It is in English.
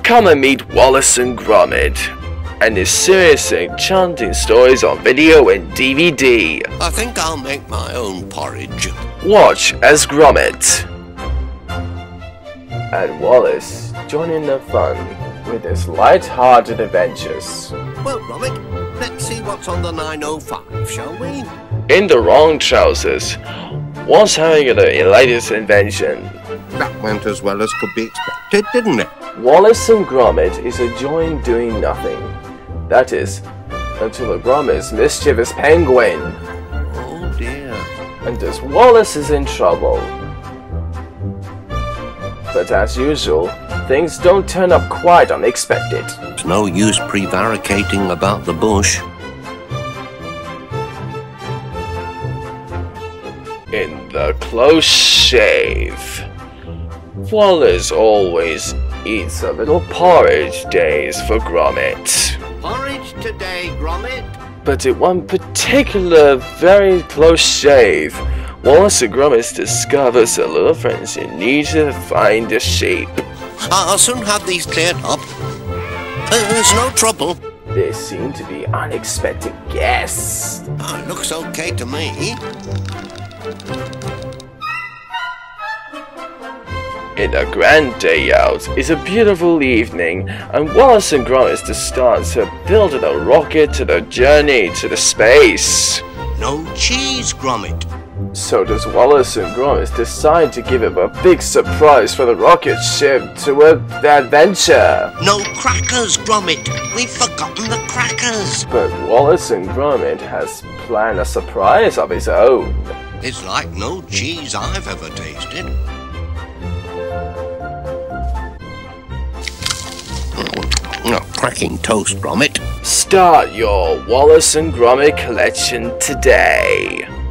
Come and meet Wallace and Gromit and his serious and enchanting stories on video and DVD. I think I'll make my own porridge. Watch as Gromit and Wallace join in the fun with his light-hearted adventures. Well, Gromit, let's see what's on the 905, shall we? In the wrong trousers, Wallace having the latest invention. That went as well as could be expected, didn't it? Wallace and Gromit is enjoying doing nothing. That is, until the Gromit's mischievous penguin. Oh dear. And as Wallace is in trouble. But as usual, things don't turn up quite unexpected. There's no use prevaricating about the bush. In the close shave, Wallace always eats a little porridge days for Gromit. Porridge today, Gromit. But in one particular very close shave, Wallace and Gromit discovers their little friends in need to find a sheep. I'll soon have these cleared up. There's no trouble. They seem to be unexpected guests. Looks okay to me. In a grand day out, it's a beautiful evening, and Wallace and Gromit start to build a rocket to the journey to the space. No cheese, Gromit. So does Wallace and Gromit decide to give him a big surprise for the rocket ship to the adventure. No crackers, Gromit. We've forgotten the crackers. But Wallace and Gromit has planned a surprise of his own. It's like no cheese I've ever tasted. Cracking toast, Gromit. Start your Wallace and Gromit collection today.